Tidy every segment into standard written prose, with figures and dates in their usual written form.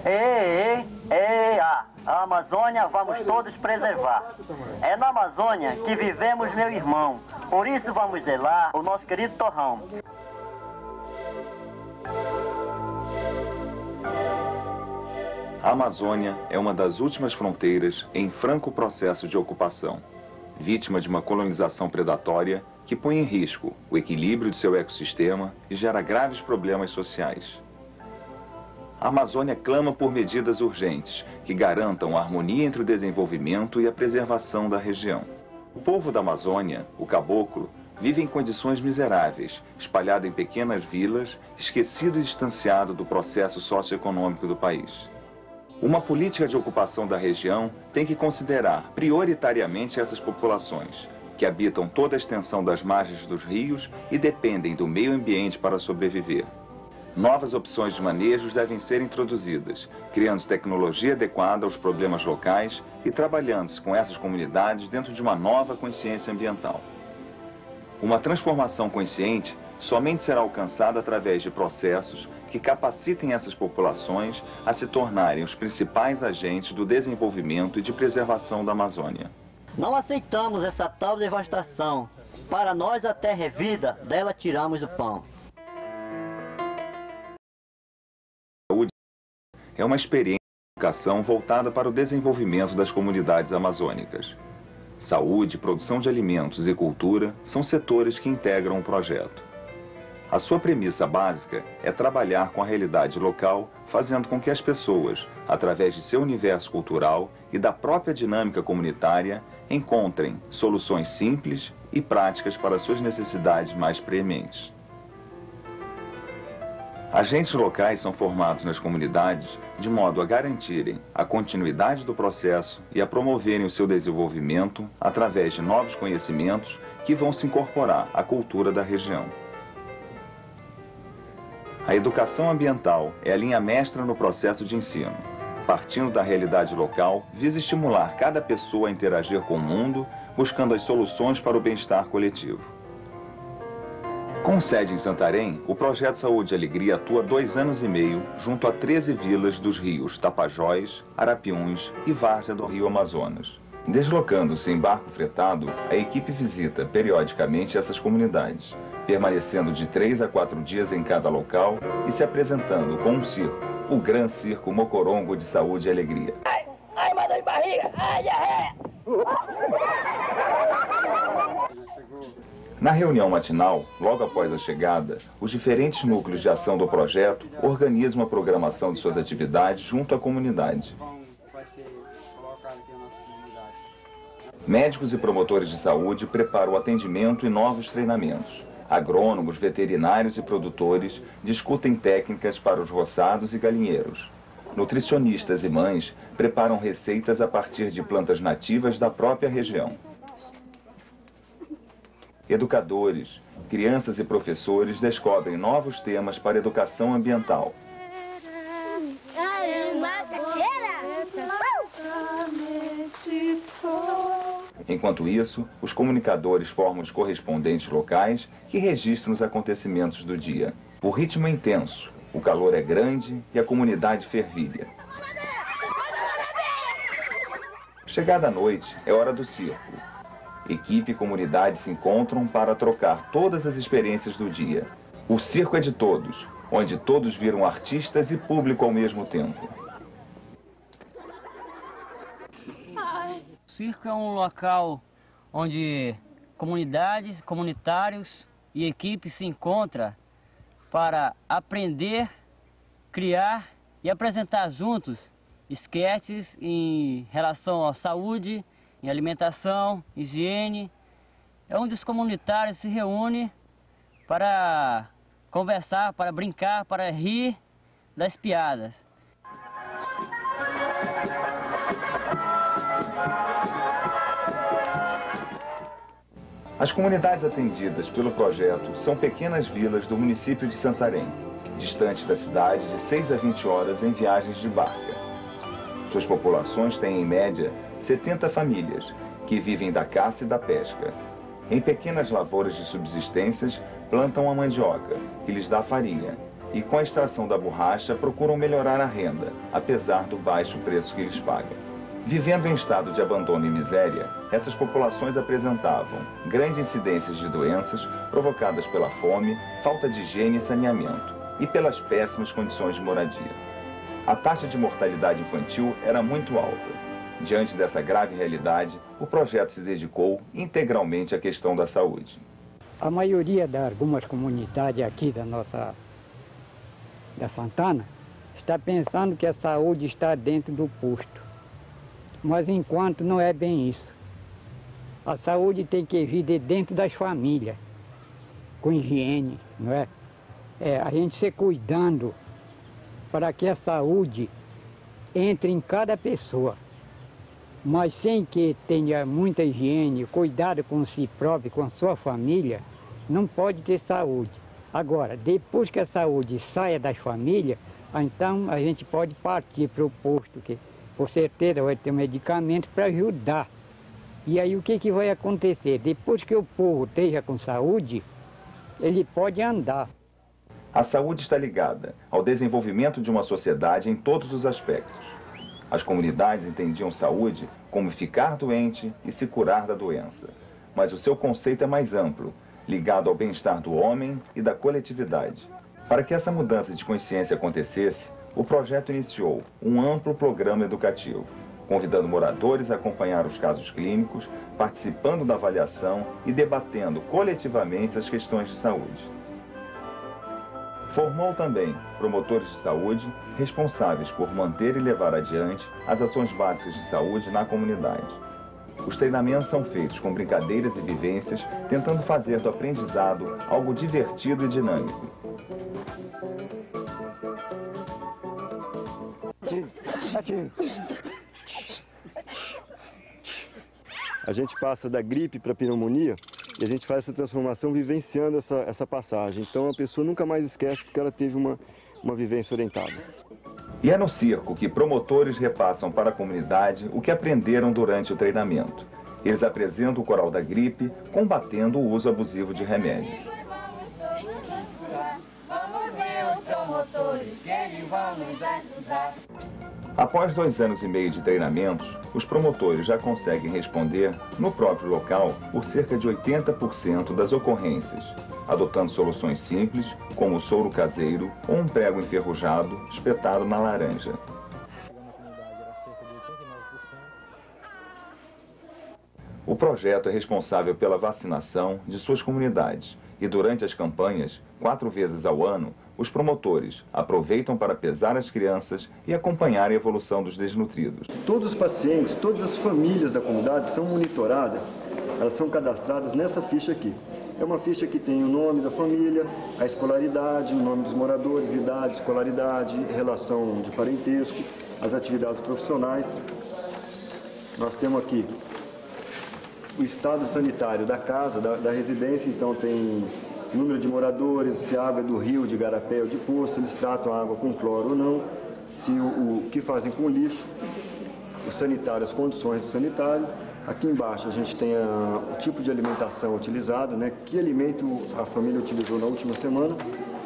A Amazônia vamos todos preservar. É na Amazônia que vivemos, meu irmão. Por isso vamos zelar o nosso querido torrão. A Amazônia é uma das últimas fronteiras em franco processo de ocupação, vítima de uma colonização predatória que põe em risco o equilíbrio de seu ecossistema e gera graves problemas sociais. A Amazônia clama por medidas urgentes que garantam a harmonia entre o desenvolvimento e a preservação da região. O povo da Amazônia, o caboclo, vive em condições miseráveis, espalhado em pequenas vilas, esquecido e distanciado do processo socioeconômico do país. Uma política de ocupação da região tem que considerar prioritariamente essas populações, que habitam toda a extensão das margens dos rios e dependem do meio ambiente para sobreviver. Novas opções de manejos devem ser introduzidas, criando tecnologia adequada aos problemas locais e trabalhando-se com essas comunidades dentro de uma nova consciência ambiental. Uma transformação consciente somente será alcançada através de processos que capacitem essas populações a se tornarem os principais agentes do desenvolvimento e de preservação da Amazônia. Não aceitamos essa tal devastação. Para nós a terra é vida, dela tiramos o pão. É uma experiência de educação voltada para o desenvolvimento das comunidades amazônicas. Saúde, produção de alimentos e cultura são setores que integram o projeto. A sua premissa básica é trabalhar com a realidade local, fazendo com que as pessoas, através de seu universo cultural e da própria dinâmica comunitária, encontrem soluções simples e práticas para suas necessidades mais prementes. Agentes locais são formados nas comunidades de modo a garantirem a continuidade do processo e a promoverem o seu desenvolvimento através de novos conhecimentos que vão se incorporar à cultura da região. A educação ambiental é a linha mestra no processo de ensino. Partindo da realidade local, visa estimular cada pessoa a interagir com o mundo, buscando as soluções para o bem-estar coletivo. Com sede em Santarém, o Projeto Saúde e Alegria atua há 2 anos e meio junto a 13 vilas dos rios Tapajós, Arapiuns e Várzea do Rio Amazonas. Deslocando-se em barco fretado, a equipe visita periodicamente essas comunidades, permanecendo de 3 a 4 dias em cada local e se apresentando com um circo, o Gran Circo Mocorongo de Saúde e Alegria. Ai, mandou de barriga! Ai, diarreia! Na reunião matinal, logo após a chegada, os diferentes núcleos de ação do projeto organizam a programação de suas atividades junto à comunidade. Médicos e promotores de saúde preparam o atendimento e novos treinamentos. Agrônomos, veterinários e produtores discutem técnicas para os roçados e galinheiros. Nutricionistas e mães preparam receitas a partir de plantas nativas da própria região. Educadores, crianças e professores descobrem novos temas para a educação ambiental. Enquanto isso, os comunicadores formam os correspondentes locais que registram os acontecimentos do dia. O ritmo é intenso, o calor é grande e a comunidade fervilha. Chegada a noite, é hora do circo. Equipe e comunidade se encontram para trocar todas as experiências do dia. O circo é de todos, onde todos viram artistas e público ao mesmo tempo. O circo é um local onde comunidades, comunitários e equipes se encontram para aprender, criar e apresentar juntos esquetes em relação à saúde, em alimentação, higiene. É onde os comunitários se reúnem para conversar, para brincar, para rir das piadas. As comunidades atendidas pelo projeto são pequenas vilas do município de Santarém, distantes da cidade de 6 a 20 horas em viagens de barca. Suas populações têm, em média, 70 famílias, que vivem da caça e da pesca. Em pequenas lavouras de subsistências, plantam a mandioca, que lhes dá farinha, e com a extração da borracha procuram melhorar a renda, apesar do baixo preço que eles pagam. Vivendo em estado de abandono e miséria, essas populações apresentavam grandes incidências de doenças provocadas pela fome, falta de higiene e saneamento, e pelas péssimas condições de moradia. A taxa de mortalidade infantil era muito alta. Diante dessa grave realidade, o projeto se dedicou integralmente à questão da saúde. A maioria de algumas comunidades aqui da Santana está pensando que a saúde está dentro do posto. Mas enquanto não é bem isso. A saúde tem que vir de dentro das famílias, com higiene, não é? A gente se cuidando para que a saúde entre em cada pessoa, mas sem que tenha muita higiene, cuidado com si próprio, com a sua família, não pode ter saúde. Agora, depois que a saúde saia das famílias, então a gente pode partir para o posto, que por certeza vai ter medicamento para ajudar. E aí o que vai acontecer? Depois que o povo esteja com saúde, ele pode andar. A saúde está ligada ao desenvolvimento de uma sociedade em todos os aspectos. As comunidades entendiam saúde como ficar doente e se curar da doença. Mas o seu conceito é mais amplo, ligado ao bem-estar do homem e da coletividade. Para que essa mudança de consciência acontecesse, o projeto iniciou um amplo programa educativo, convidando moradores a acompanhar os casos clínicos, participando da avaliação e debatendo coletivamente as questões de saúde. Formou também promotores de saúde responsáveis por manter e levar adiante as ações básicas de saúde na comunidade. Os treinamentos são feitos com brincadeiras e vivências, tentando fazer do aprendizado algo divertido e dinâmico. A gente passa da gripe para a pneumonia e a gente faz essa transformação vivenciando essa passagem. Então a pessoa nunca mais esquece porque ela teve uma vivência orientada. E é no circo que promotores repassam para a comunidade o que aprenderam durante o treinamento. Eles apresentam o coral da gripe, combatendo o uso abusivo de remédios. Vamos ver os promotores que eles vão nos ajudar. Após 2 anos e meio de treinamentos, os promotores já conseguem responder no próprio local por cerca de 80% das ocorrências, adotando soluções simples, como o soro caseiro ou um prego enferrujado espetado na laranja. O projeto é responsável pela vacinação de suas comunidades e durante as campanhas, 4 vezes ao ano, os promotores aproveitam para pesar as crianças e acompanhar a evolução dos desnutridos. Todos os pacientes, todas as famílias da comunidade são monitoradas, elas são cadastradas nessa ficha aqui. É uma ficha que tem o nome da família, a escolaridade, o nome dos moradores, idade, escolaridade, relação de parentesco, as atividades profissionais. Nós temos aqui o estado sanitário da casa, da residência, então tem número de moradores, se a água é do rio, de garapé ou de poço, eles tratam a água com cloro ou não, se o que fazem com o lixo, o sanitário, as condições do sanitário. Aqui embaixo a gente tem o tipo de alimentação utilizado, né? Que alimento a família utilizou na última semana.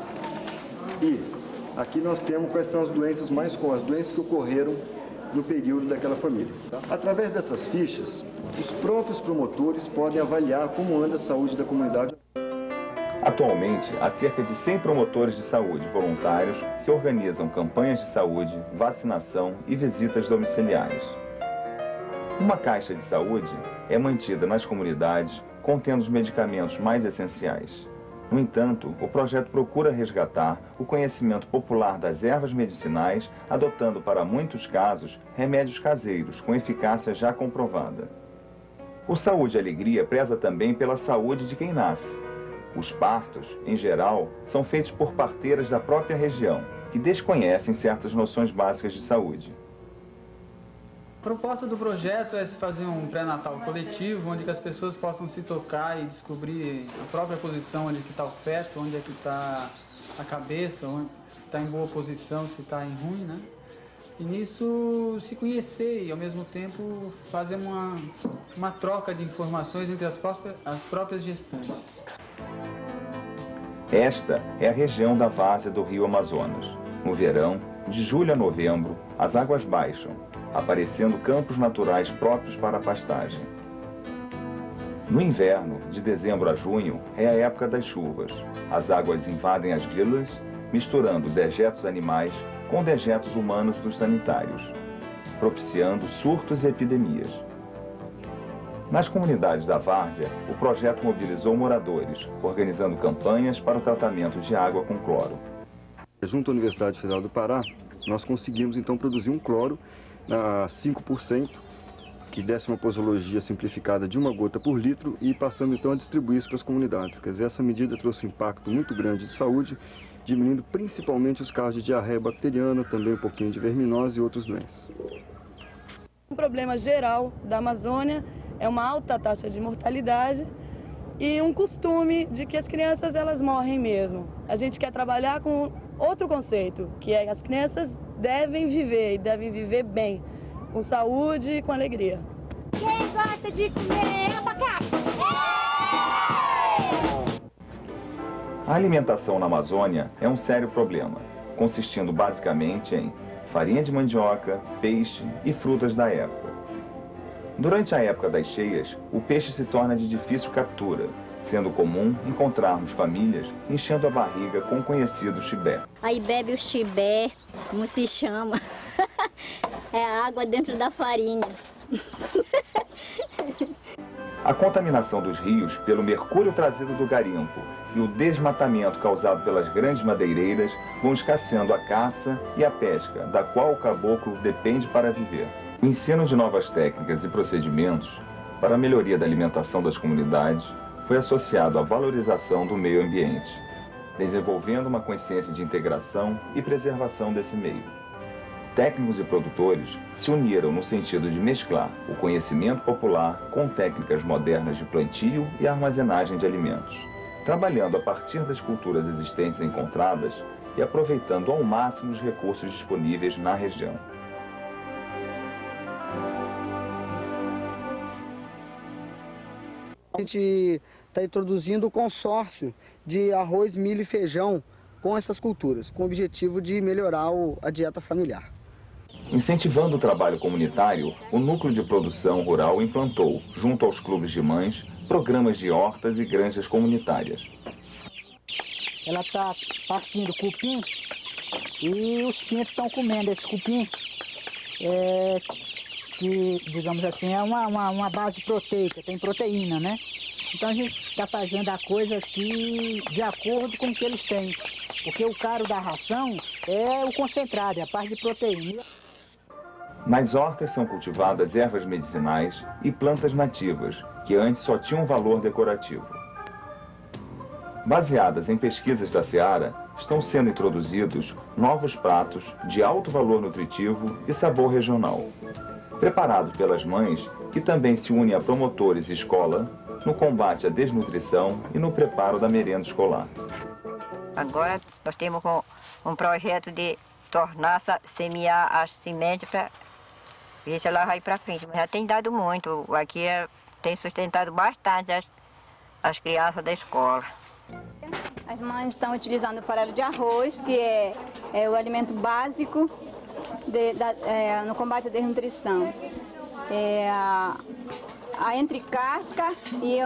E aqui nós temos quais são as doenças mais comuns, as doenças que ocorreram no período daquela família. Através dessas fichas, os próprios promotores podem avaliar como anda a saúde da comunidade. Atualmente, há cerca de 100 promotores de saúde voluntários que organizam campanhas de saúde, vacinação e visitas domiciliares. Uma caixa de saúde é mantida nas comunidades contendo os medicamentos mais essenciais. No entanto, o projeto procura resgatar o conhecimento popular das ervas medicinais, adotando para muitos casos remédios caseiros com eficácia já comprovada. O Saúde e Alegria preza também pela saúde de quem nasce. Os partos, em geral, são feitos por parteiras da própria região, que desconhecem certas noções básicas de saúde. A proposta do projeto é se fazer um pré-natal coletivo, onde que as pessoas possam se tocar e descobrir a própria posição, onde que está o feto, onde é que está a cabeça, se está em boa posição, se está em ruim, né? E nisso se conhecer e, ao mesmo tempo, fazer uma troca de informações entre as próprias gestantes. Esta é a região da várzea do rio Amazonas. No verão, de julho a novembro, as águas baixam, aparecendo campos naturais próprios para a pastagem. No inverno, de dezembro a junho, é a época das chuvas. As águas invadem as vilas, misturando dejetos animais com dejetos humanos dos sanitários, propiciando surtos e epidemias. Nas comunidades da várzea, o projeto mobilizou moradores, organizando campanhas para o tratamento de água com cloro. Junto à Universidade Federal do Pará, nós conseguimos então produzir um cloro a 5%, que desse uma posologia simplificada de 1 gota por litro e passamos então a distribuir isso para as comunidades. Quer dizer, essa medida trouxe um impacto muito grande de saúde, diminuindo principalmente os casos de diarreia bacteriana, também um pouquinho de verminose e outras doenças. Um problema geral da Amazônia é uma alta taxa de mortalidade e um costume de que as crianças elas morrem mesmo. A gente quer trabalhar com outro conceito, que é que as crianças devem viver e devem viver bem, com saúde e com alegria. Quem gosta de comer abacate? A alimentação na Amazônia é um sério problema, consistindo basicamente em farinha de mandioca, peixe e frutas da época. Durante a época das cheias, o peixe se torna de difícil captura, sendo comum encontrarmos famílias enchendo a barriga com o conhecido chibé. Aí bebe o chibé, como se chama, é a água dentro da farinha. A contaminação dos rios pelo mercúrio trazido do garimpo e o desmatamento causado pelas grandes madeireiras vão escasseando a caça e a pesca, da qual o caboclo depende para viver. O ensino de novas técnicas e procedimentos para a melhoria da alimentação das comunidades foi associado à valorização do meio ambiente, desenvolvendo uma consciência de integração e preservação desse meio. Técnicos e produtores se uniram no sentido de mesclar o conhecimento popular com técnicas modernas de plantio e armazenagem de alimentos, trabalhando a partir das culturas existentes encontradas e aproveitando ao máximo os recursos disponíveis na região. A gente está introduzindo o consórcio de arroz, milho e feijão com essas culturas, com o objetivo de melhorar a dieta familiar. Incentivando o trabalho comunitário, o Núcleo de Produção Rural implantou, junto aos clubes de mães, programas de hortas e granjas comunitárias. Ela está partindo cupim e os pintos estão comendo esse cupim, que, digamos assim, é uma base proteica, tem proteína, né? Então a gente está fazendo a coisa aqui de acordo com o que eles têm, porque o caro da ração é o concentrado, é a parte de proteína. Nas hortas são cultivadas ervas medicinais e plantas nativas, que antes só tinham valor decorativo. Baseadas em pesquisas da Seara, estão sendo introduzidos novos pratos de alto valor nutritivo e sabor regional, preparados pelas mães, que também se unem a promotores e escola no combate à desnutrição e no preparo da merenda escolar. Agora nós temos um projeto de tornar, semear as sementes para ver se ela vai para frente. Mas já tem dado muito, aqui tem sustentado bastante as crianças da escola. As mães estão utilizando o farelo de arroz, que é o alimento básico no combate à desnutrição. A entrecasca e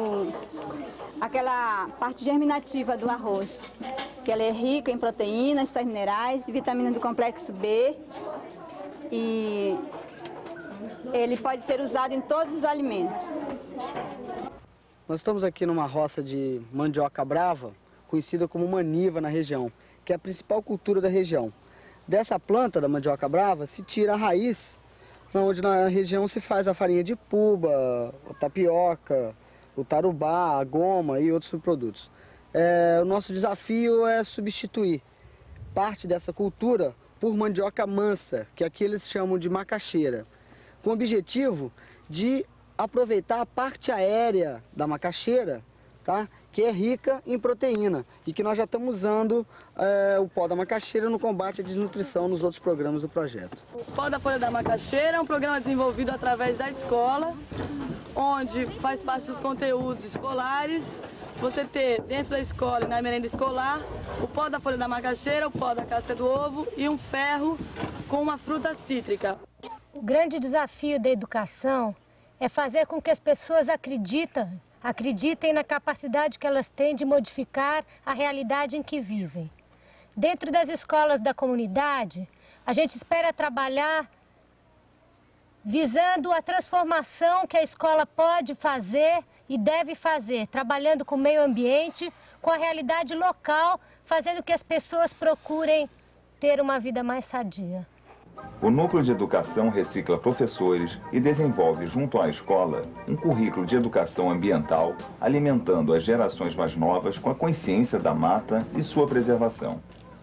aquela parte germinativa do arroz, que ela é rica em proteínas, sais minerais, vitaminas do complexo B, e ele pode ser usado em todos os alimentos. Nós estamos aqui numa roça de mandioca brava, conhecida como maniva na região, que é a principal cultura da região. Dessa planta da mandioca brava se tira a raiz, onde na região se faz a farinha de puba, a tapioca, o tarubá, a goma e outros subprodutos. O nosso desafio é substituir parte dessa cultura por mandioca mansa, que aqui eles chamam de macaxeira, com o objetivo de aproveitar a parte aérea da macaxeira, tá? Que é rica em proteína e que nós já estamos usando o pó da macaxeira no combate à desnutrição nos outros programas do projeto. O Pó da Folha da Macaxeira é um programa desenvolvido através da escola onde faz parte dos conteúdos escolares, você ter dentro da escola e na merenda escolar o pó da folha da macaxeira, o pó da casca do ovo e um ferro com uma fruta cítrica. O grande desafio da educação é fazer com que as pessoas acreditem na capacidade que elas têm de modificar a realidade em que vivem. Dentro das escolas da comunidade, a gente espera trabalhar visando a transformação que a escola pode fazer e deve fazer, trabalhando com o meio ambiente, com a realidade local, fazendo que as pessoas procurem ter uma vida mais sadia. O Núcleo de Educação recicla professores e desenvolve, junto à escola, um currículo de educação ambiental, alimentando as gerações mais novas com a consciência da mata e sua preservação.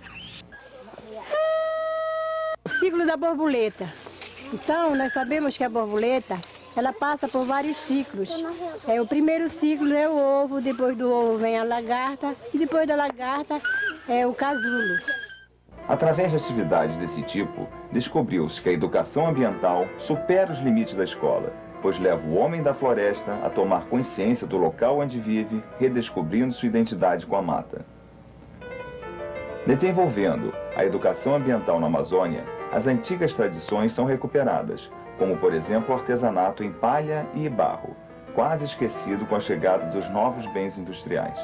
O ciclo da borboleta. Então, nós sabemos que a borboleta, ela passa por vários ciclos. O primeiro ciclo é o ovo, depois do ovo vem a lagarta e depois da lagarta é o casulo. Através de atividades desse tipo, descobriu-se que a educação ambiental supera os limites da escola, pois leva o homem da floresta a tomar consciência do local onde vive, redescobrindo sua identidade com a mata. Desenvolvendo a educação ambiental na Amazônia, as antigas tradições são recuperadas, como, por exemplo, o artesanato em palha e barro, quase esquecido com a chegada dos novos bens industriais.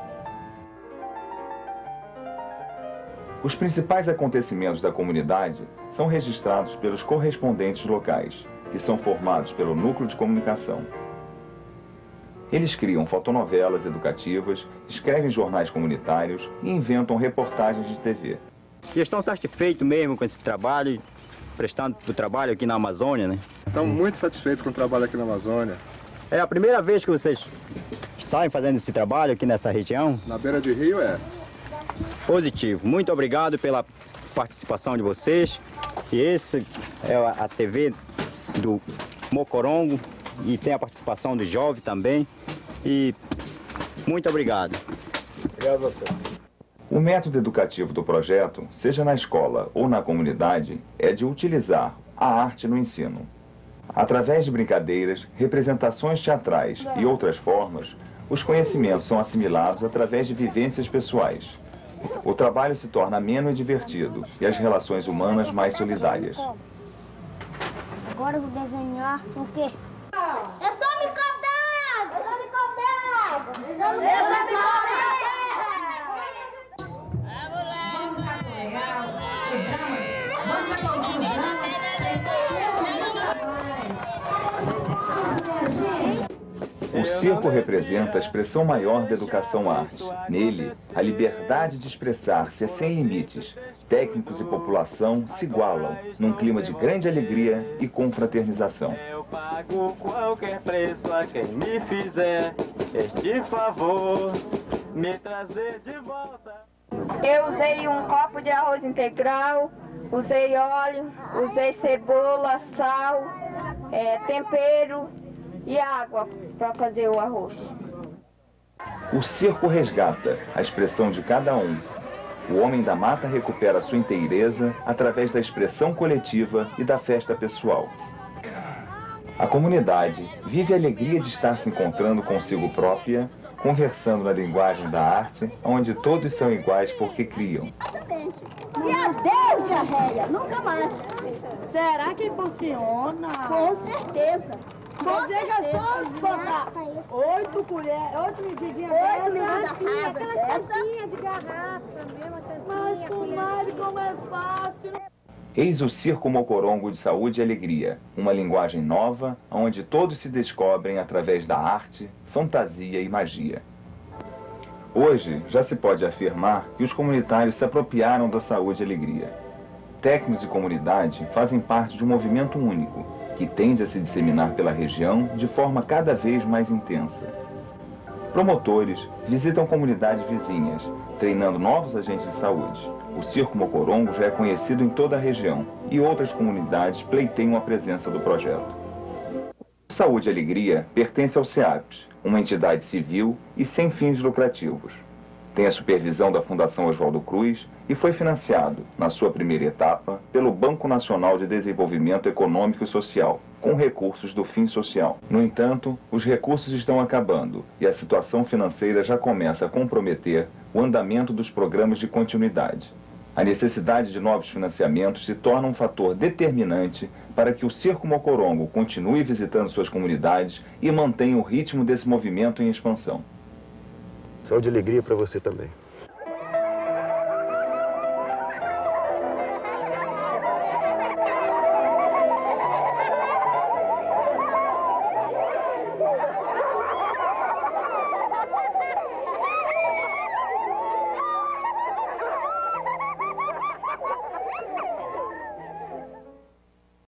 Os principais acontecimentos da comunidade são registrados pelos correspondentes locais, que são formados pelo Núcleo de Comunicação. Eles criam fotonovelas educativas, escrevem jornais comunitários e inventam reportagens de TV. E estão satisfeitos mesmo com esse trabalho, prestando o trabalho aqui na Amazônia, né? Estamos muito satisfeitos com o trabalho aqui na Amazônia. É a primeira vez que vocês saem fazendo esse trabalho aqui nessa região? Na beira de rio é. Positivo. Muito obrigado pela participação de vocês. E esse é a TV do Mocorongo e tem a participação do Jovem também. E muito obrigado. Obrigado a você. O método educativo do projeto, seja na escola ou na comunidade, é de utilizar a arte no ensino. Através de brincadeiras, representações teatrais e outras formas, os conhecimentos são assimilados através de vivências pessoais. O trabalho se torna ameno e divertido e as relações humanas mais solidárias. Agora eu vou desenhar o quê? Eu sou micróbio d'água! Eu sou micróbio d'água! Eu sou micróbio d'água! O circo representa a expressão maior da educação-arte. Nele, a liberdade de expressar-se é sem limites. Técnicos e população se igualam, num clima de grande alegria e confraternização. Eu pago qualquer preço a quem me fizer este favor, me trazer de volta. Eu usei um copo de arroz integral, usei óleo, usei cebola, sal, tempero e água para fazer o arroz. O circo resgata a expressão de cada um. O homem da mata recupera sua inteireza através da expressão coletiva e da festa pessoal. A comunidade vive a alegria de estar se encontrando consigo própria, conversando na linguagem da arte, onde todos são iguais porque criam. E adeus, diarreia, nunca mais. Será que funciona? Com certeza. Quer dizer que é só botar 8 colheres, 8 medidinhas dessa. 8 medidinhas dessa. De garrafa mesmo, mas, comadre, como é fácil. Eis o Circo Mocorongo de Saúde e Alegria, uma linguagem nova, onde todos se descobrem através da arte, fantasia e magia. Hoje, já se pode afirmar que os comunitários se apropriaram da saúde e alegria. Técnicos e comunidade fazem parte de um movimento único, que tende a se disseminar pela região de forma cada vez mais intensa. Promotores visitam comunidades vizinhas, treinando novos agentes de saúde. O Circo Mocorongo já é conhecido em toda a região e outras comunidades pleiteiam a presença do projeto. Saúde e Alegria pertence ao SEAPS, uma entidade civil e sem fins lucrativos. Tem a supervisão da Fundação Oswaldo Cruz e e foi financiado, na sua primeira etapa, pelo Banco Nacional de Desenvolvimento Econômico e Social, com recursos do Fim Social. No entanto, os recursos estão acabando e a situação financeira já começa a comprometer o andamento dos programas de continuidade. A necessidade de novos financiamentos se torna um fator determinante para que o Circo Mocorongo continue visitando suas comunidades e mantenha o ritmo desse movimento em expansão. Saúde e alegria para você também.